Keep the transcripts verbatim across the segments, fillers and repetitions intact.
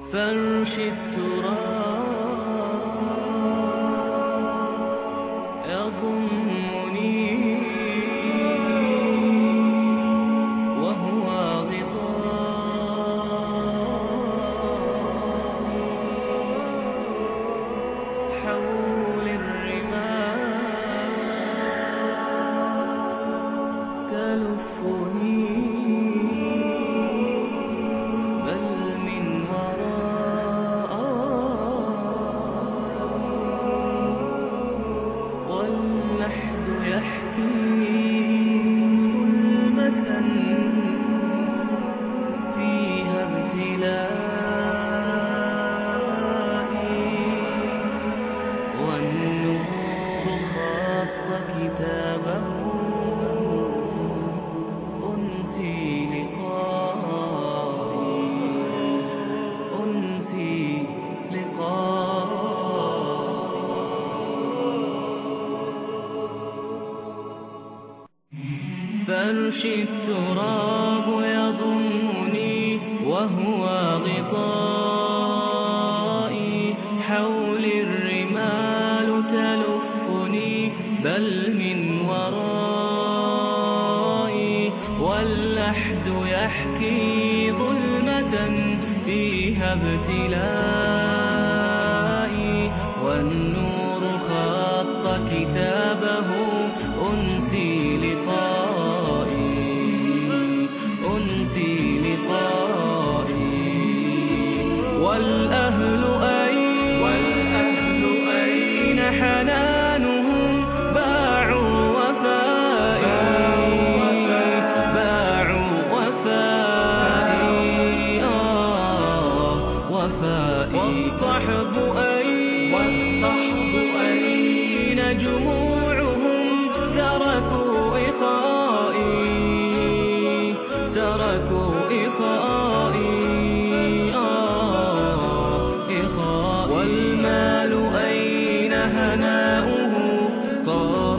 فرشي التراب يضمني وهو غطاء حول الرمال تلفني كتابه أنسي لقائي أنسي لقائي فرشي التراب يضمني وهو غطائي حولي الرمال تلفني بل من ورائي واللحد يحكي ظلمة فيها ابتلائي والنور خط كتابه أنسي لقائي أنسي لقائي والأهل أين والأهل أين حنانهم باعوا وفائي باعوا وفائي آه وفائي والصحب أين والصحب أين جموعهم تركوا إخائي تركوا إخائي آه إخائي والمال أين هناؤه صار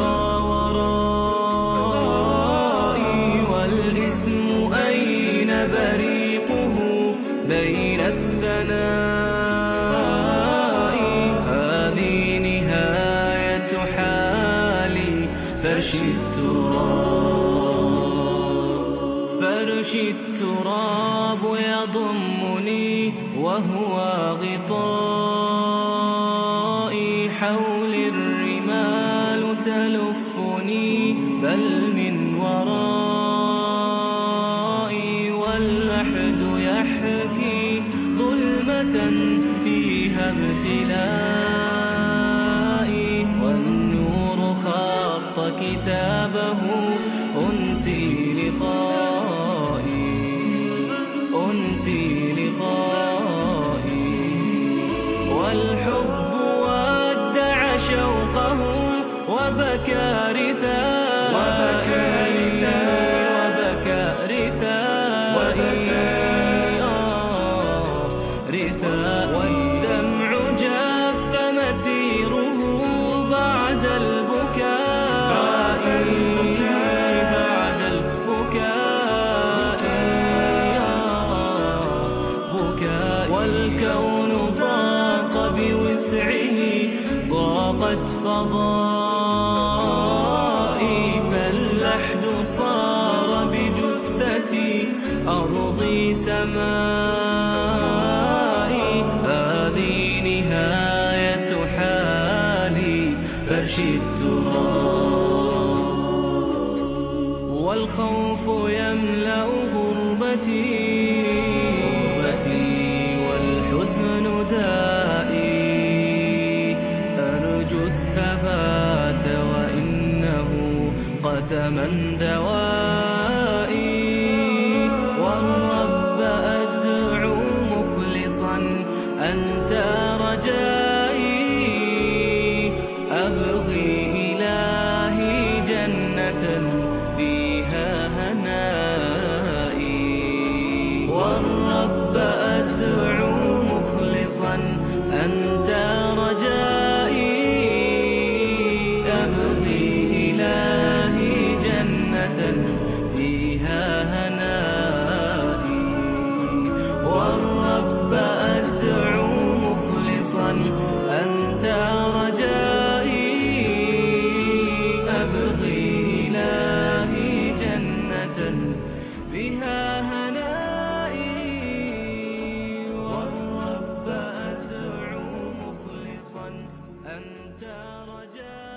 ورائي والاسم أين بريقه بين الثناء هذه نهاية حالي فرشي التراب فرشي التراب يضمني وهو غطائي حولي الرمال تلفني بل من ورائي واللحد يحكي ظلمة فيها ابتلائي والنور خط كتابه أنسي لقائي أنسي لقائي والحب ودع شوقه وبكى رثائي وبكى رثائي رثاء والدمع جاف مسيره بعد البكاء بعد البكاء بكاء والكون ضاق بوسعه ضاقت فضائي فاللحد صار بجثتي أرضي سمائي هذه نهاية حالي فرشي التراب والخوف يملأ غربتي والحزن دائي أرجو الثبات وإنه قسما دوائي والرب أدعو مخلصا أنت رجائي أبغي إلهي جنة فيها هنائي والرب أدعو مخلصا أنت رجائي أبغي إلهي جنة فيها هنائي والرب أدعو أنت رجائي.